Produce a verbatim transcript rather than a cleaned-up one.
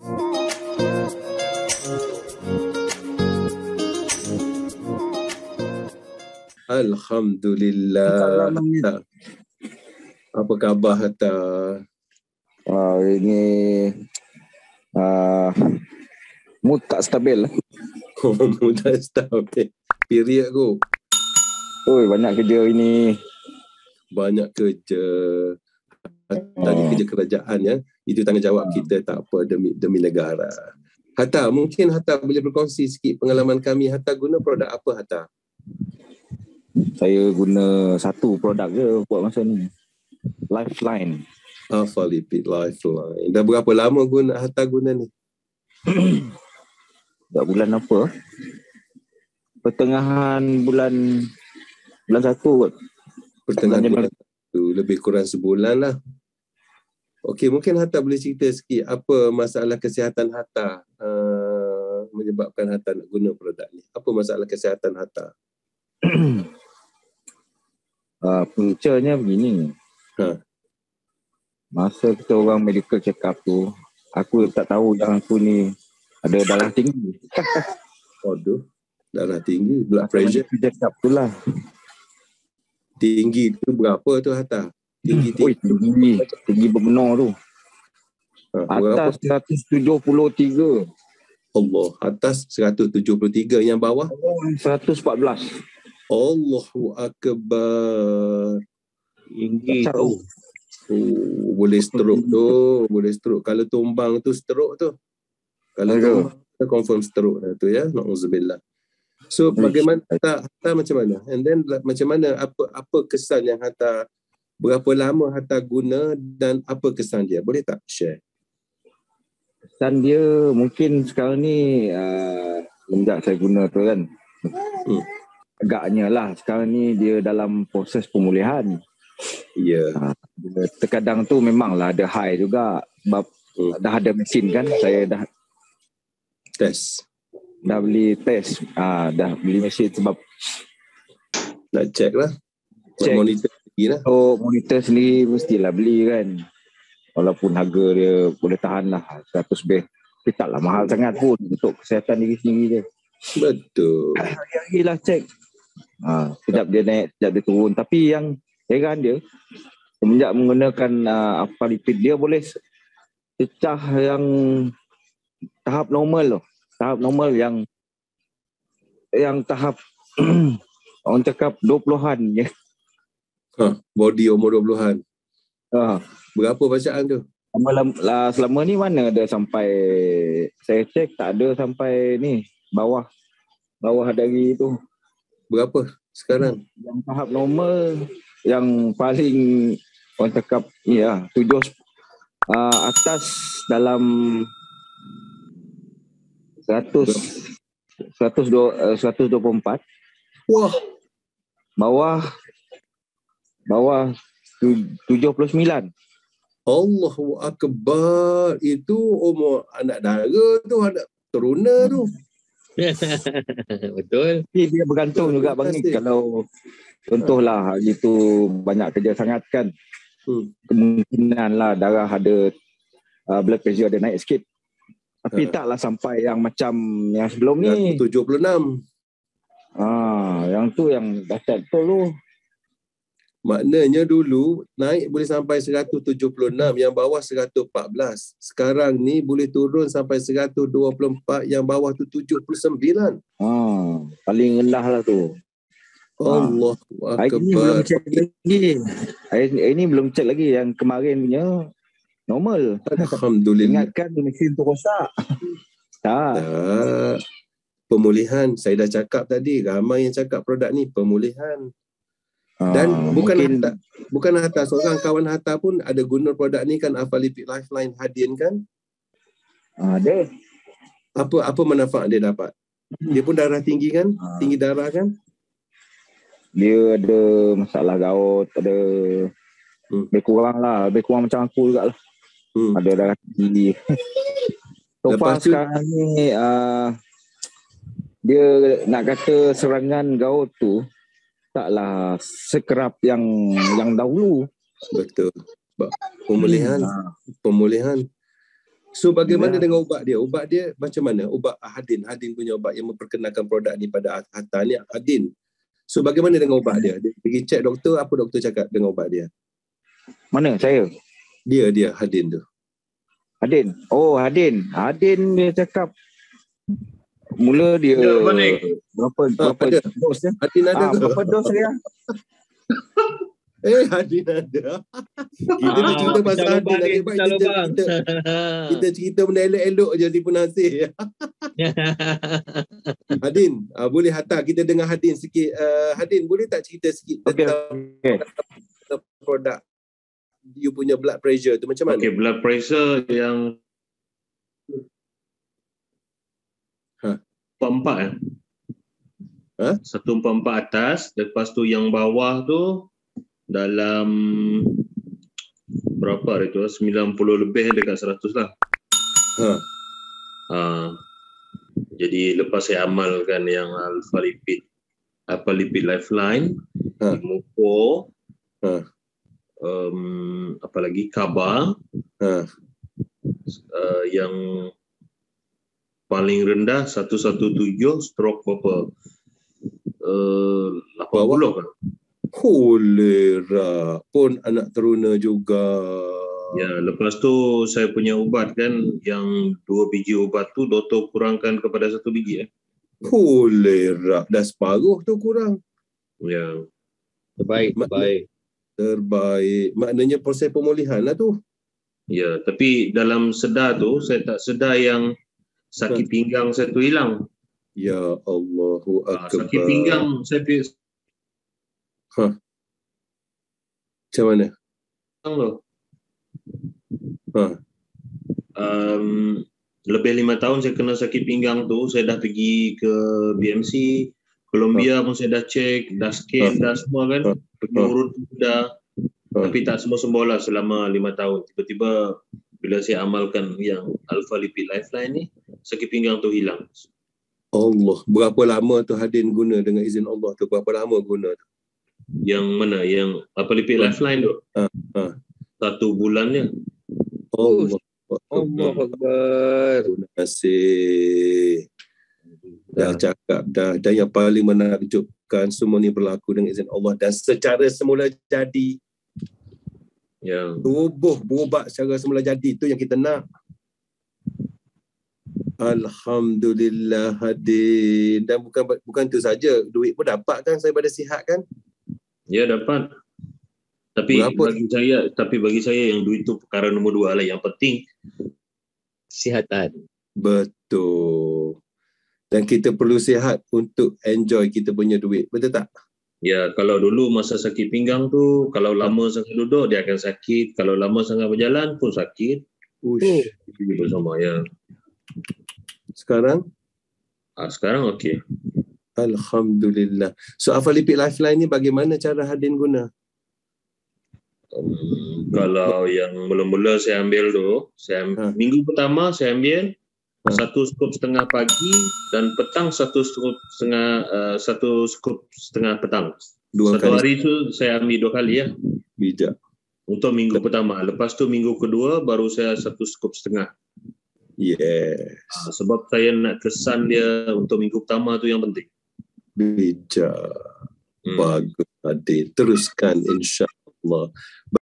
Alhamdulillah. Hatta. Apa khabar Hatta? Uh, ini uh, mood tak stabil. Oh, mood tak stabil. Period ko. Oi, banyak kerja ini. Banyak kerja. Hatta ni kerja kerajaan ya. Itu tanggungjawab kita, tak apa, demi demi negara. Hatta, mungkin Hatta boleh berkongsi sikit pengalaman kami. Hatta guna produk apa Hatta? Saya guna satu produk je buat masa ni. Lifeline. Alpha Lipid Lifeline. Dah berapa lama guna Hatta guna ni? Dah bulan apa? Pertengahan bulan bulan satu kot. Pertengahan bulan satu. Lebih kurang sebulan lah. Okey, mungkin Hatta boleh cerita sikit apa masalah kesihatan Hatta uh, menyebabkan Hatta nak guna produk ni. Apa masalah kesihatan Hatta? Uh, puncanya begini. Ha. Masa kita orang medical check up tu, aku tak tahu yang aku ni ada darah tinggi. Aduh, darah tinggi, blood pressure. Check up tu lah. Tinggi tu berapa tu Hatta? Tinggi tinggi. Oi, tinggi, tinggi berbenar tu. Ha, atas seratus tujuh puluh tiga. Allah, atas seratus tujuh puluh tiga, yang bawah seratus empat belas. Allahu Akbar. Tinggi tu. Oh, boleh stroke tu, boleh stroke. Kalau tumbang tu stroke tu. Kalau tumbang tu confirm stroke dah tu ya. Nauzubillah. So bagaimana Hatta, Hatta macam mana? And then macam mana, apa apa kesan yang Hatta, berapa lama Hatta guna dan apa kesan dia? Boleh tak share? Kesan dia mungkin sekarang ni uh, semenjak saya guna tu kan. Hmm. Agaknya lah sekarang ni dia dalam proses pemulihan. Ya. Yeah. Uh, terkadang tu memanglah ada high juga sebab hmm. dah ada mesin kan. Saya dah test. Dah beli test. Uh, dah beli mesin sebab nak check lah. Check. Monitor sendiri lah. Oh, monitor sendiri mestilah beli kan. Walaupun harga dia boleh tahan lah seratus bet. Tapi taklah mahal sangat pun untuk kesihatan diri sendiri dia. Betul. Hari-hari lah check. Ha, sekejap dia naik, sekejap dia turun. Tapi yang heran dia, semenjak menggunakan uh, Alpha Lipid, dia boleh pecah yang tahap normal loh. Tahap normal yang yang tahap orang cakap dua puluhan je. Ha, body umur dua puluhan. Ha. Berapa bacaan tu? Selama, selama ni mana ada sampai, saya cek tak ada sampai ni, bawah bawah dari tu. Berapa sekarang? Yang tahap normal, yang paling orang cakap ni lah, tujuh uh, atas dalam seratus, seratus dua puluh empat. Wah. Bawah bawah tujuh puluh sembilan. Allahu Akbar. Itu umur anak dara tu, anak teruna tu. Betul. Tapi dia bergantung juga bang ni. Kalau contohlah hari tu banyak kerja sangat kan. Hmm. Kemungkinan lah darah ada uh, blood pressure ada naik sikit. Tapi ha. taklah sampai yang macam yang sebelum ni. tujuh puluh enam. Ah, yang tu yang dahsyat betul tu. Maknanya dulu naik boleh sampai seratus tujuh puluh enam, yang bawah seratus empat belas. Sekarang ni boleh turun sampai seratus dua puluh empat, yang bawah tu tujuh puluh sembilan. Ah, paling rendah lah tu. Allah ah. Hari ni belum cek lagi. Hari, hari ni belum cek lagi, yang kemarin punya normal. Alhamdulillah. Ingatkan mesin tu rosak. Tak. Tak. Pemulihan. Saya dah cakap tadi, ramai yang cakap produk ni pemulihan. Dan uh, bukan mungkin... Hatta, bukan Hatta, seorang kawan Hatta pun ada guna produk ni kan, Alpha Lipid Lifeline Hadian kan? Ada. Apa apa manfaat dia dapat? Dia pun darah tinggi kan? Uh. Tinggi darah kan? Dia ada masalah gout, ada hmm. lebih kurang lah, lebih kurang macam aku juga lah. Hmm. Ada darah tinggi. So far tu... sekarang ni uh, dia nak kata serangan gout tu taklah sekerap yang yang dahulu. Betul. Pemulihan, hmm. pemulihan. So bagaimana Ya. dengan ubat dia? Ubat dia macam mana? Ubat Hadin. Hadin punya ubat yang memperkenalkan produk ni pada Hatta ni Hadin. So bagaimana dengan ubat dia? Dia pergi cek doktor, apa doktor cakap dengan ubat dia? Mana saya? Dia, dia Hadin tu. Hadin. Oh, Hadin. Hadin dia cakap mula dia Ya, Manik. berapa Ah, berapa ada. dos dia? Hadin ada Ah, ke? berapa dos dia? Eh, Hadin ada. Kita ni cerita Ah, pasal pecah Hadin. lubang ni, Nasib baik pecah kita, lubang. kita, kita cerita benda elok-elok je di Penasih. Hadin, uh, boleh hantar kita dengar Hadin sikit. Uh, Hadin, boleh tak cerita sikit Okey, tentang okey. produk you punya blood pressure tu macam mana? Okey, blood pressure yang Ha. empat eh. Ha? seratus empat puluh empat atas, lepas tu yang bawah tu dalam berapa hari tu? sembilan puluh lebih dekat seratus lah. Ha. Ha. Jadi lepas saya amalkan yang alpha lipid, alpha lipid lifeline, Ha. Muko, Ha. um, apa lagi, Kaba, Ha. uh, yang paling rendah seratus tujuh belas stroke berapa? Uh, lapan puluh kan? Kolera pun anak teruna juga. Ya, lepas tu saya punya ubat kan, yang dua biji ubat tu doktor kurangkan kepada satu biji eh. Kolera dah separuh tu kurang. Ya. Terbaik, terbaik. Terbaik. Maknanya proses pemulihan lah tu. Ya, tapi dalam sedar tu saya tak sedar yang sakit pinggang saya tu hilang. Ya Allahu Ha, Akbar. sakit pinggang saya pi- Macam mana? tu. Ha. Um, lebih lima tahun saya kena sakit pinggang tu, saya dah pergi ke B M C, Colombia pun saya dah cek, dah scan, dah semua kan, pergi Ha. urut dah, Ha. tapi tak semua-semua lah selama lima tahun. Tiba-tiba bila saya amalkan yang Alpha Lipid Lifeline ni, sakit pinggang tu hilang. Allah. Berapa lama tu Hadin guna dengan izin Allah tu? Berapa lama guna tu? Yang mana? Yang Alpha Lipid Ha. Lifeline tu? Ha. Ha. Satu bulannya. Allah. Allah Akbar. Terima kasih. Dah cakap dah. Dan yang paling menakjubkan, semua ni berlaku dengan izin Allah dan secara semula jadi. Ya. Tubuh berubah secara semula jadi. Itu yang kita nak. Alhamdulillah Hadin. Dan bukan bukan tu saja, duit pun dapat kan saya pada sihat kan? Ya, dapat. Tapi Berapa? bagi saya, tapi bagi saya yang duit tu perkara nombor dua lah. Yang penting Kesihatan. Betul. Dan kita perlu sihat untuk enjoy kita punya duit. Betul tak? ya, kalau dulu masa sakit pinggang tu, kalau lama sangat duduk dia akan sakit, kalau lama sangat berjalan pun sakit. Ush. Itu bersama ya. Sekarang Ah, sekarang okey. Alhamdulillah. So Alpha Lipid Lifeline ni bagaimana cara Hadin guna? Um, kalau yang mula-mula saya ambil tu, saya am- Ha. minggu pertama saya ambil Ha. satu skup setengah pagi dan petang satu skup setengah uh, satu skup setengah petang. Dua Satu kali hari tu saya ambil dua kali ya. bijak. Untuk minggu pertama. Lepas tu minggu kedua baru saya satu skup setengah. Yes. Ha, sebab saya nak kesan dia untuk minggu pertama tu yang penting. Bijak. Hmm. Bagus Hadin. Teruskan insya-Allah.